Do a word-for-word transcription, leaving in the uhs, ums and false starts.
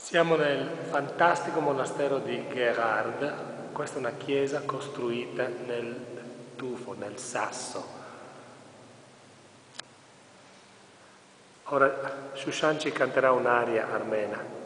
Siamo nel fantastico monastero di Gerard. Questa è una chiesa costruita nel tufo, nel sasso. Ora Shushan ci canterà un'aria armena.